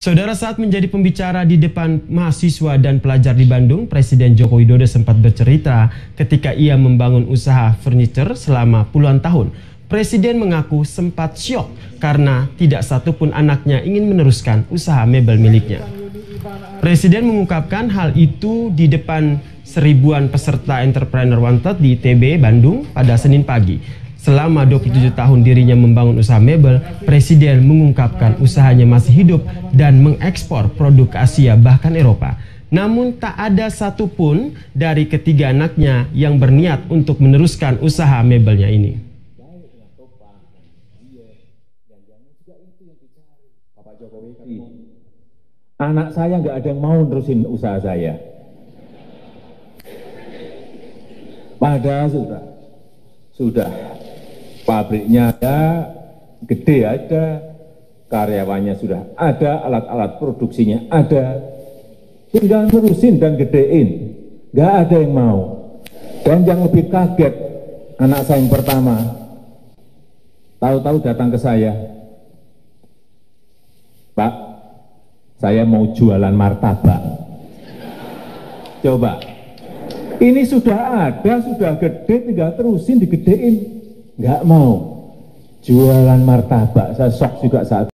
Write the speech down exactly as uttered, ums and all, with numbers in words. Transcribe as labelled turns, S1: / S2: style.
S1: Saudara, saat menjadi pembicara di depan mahasiswa dan pelajar di Bandung, Presiden Joko Widodo sempat bercerita ketika ia membangun usaha furniture selama puluhan tahun. Presiden mengaku sempat syok karena tidak satupun anaknya ingin meneruskan usaha mebel miliknya. Presiden mengungkapkan hal itu di depan seribuan peserta Entrepreneur Wanted di I T B Bandung pada Senin pagi. Selama dua puluh tujuh tahun dirinya membangun usaha mebel, Presiden mengungkapkan usahanya masih hidup dan mengekspor produk ke Asia bahkan Eropa. Namun tak ada satupun dari ketiga anaknya yang berniat untuk meneruskan usaha mebelnya ini.
S2: Anak saya nggak ada yang mau nerusin usaha saya. Padahal sudah, sudah pabriknya ada, gede ada, karyawannya sudah ada, alat-alat produksinya ada, tinggal nerusin dan gedein, nggak ada yang mau. Dan yang lebih kaget, anak saya yang pertama, tahu-tahu datang ke saya, Pak, saya mau jualan martabak. Coba, ini sudah ada, sudah gede, tinggal terusin digedein. Nggak mau jualan martabak, saya shock juga saat